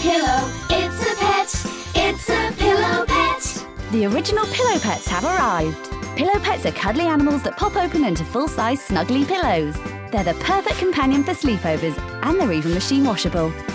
pillow. It's a pet. It's a pillow pet. The original Pillow Pets have arrived. Pillow Pets are cuddly animals that pop open into full-size snuggly pillows. They're the perfect companion for sleepovers, and they're even machine washable.